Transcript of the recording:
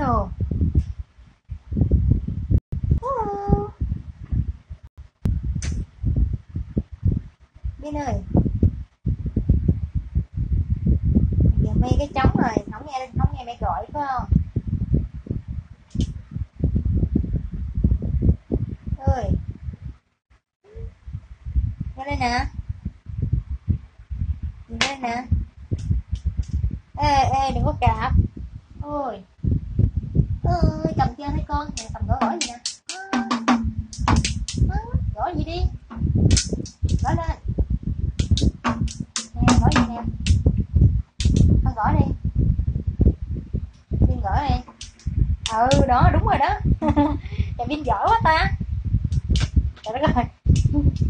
Ồ. Vin ơi, giờ mê cái trống rồi, không nghe mẹ gọi phải không? Ơi, nghe đây nè, nhìn đây nè. Ê, đừng có cạp. Ôi, ơi, cầm chơi thấy con, nè, cầm gõ gì nè. Gõ gì đi, gõ lên. Nè, gõ gì nè, con gõ đi, Vin gõ đi. Ừ, đó, đúng rồi đó. Trời, Vin giỏi quá ta. Trời đất ơi.